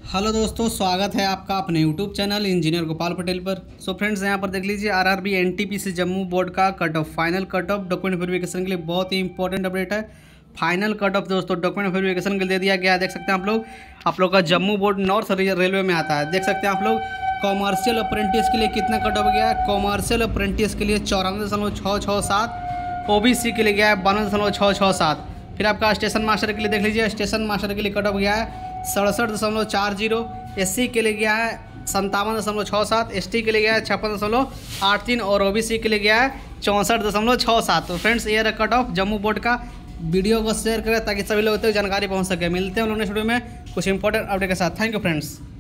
Hello दोस्तों, स्वागत है आपका अपने YouTube channel engineer Gopal Patel पर। सो फ्रेंड्स, यहाँ पर देख लीजिए आरआरबी एनटीपीसी जम्मू बोर्ड का cut off final cut off document verification के लिए बहुत ही इंपॉर्टेंट अपडेट है। फाइनल कट ऑफ दोस्तों डॉक्यूमेंट वेरिफिकेशन के लिए दे दिया गया है। देख सकते हैं आप लोग का जम्मू बोर्ड नॉर्थ रेलवे में आता है। देख सकते हैं आप लोग कॉमर्शियल अप्रेंटिस के लिए कितना कट ऑफ गया है। कॉमर्शियल अप्रेंटिस के लिए 94.667, ओबीसी के लिए गया है 92.667। फिर आपका स्टेशन मास्टर के लिए देख लीजिए, स्टेशन मास्टर के लिए कट ऑफ गया है 67.40, एससी के लिए गया है 57.67, एसटी के लिए गया है 56.83 और ओबीसी के लिए गया है 64.67। तो फ्रेंड्स, ये रहा कट ऑफ जम्मू बोर्ड का। वीडियो को शेयर करें ताकि सभी लोगों तक जानकारी पहुंच सके। मिलते हैं हम लोग नेक्स्ट वीडियो में कुछ इंपॉर्टेंट अपडेट के साथ। Thank you friends.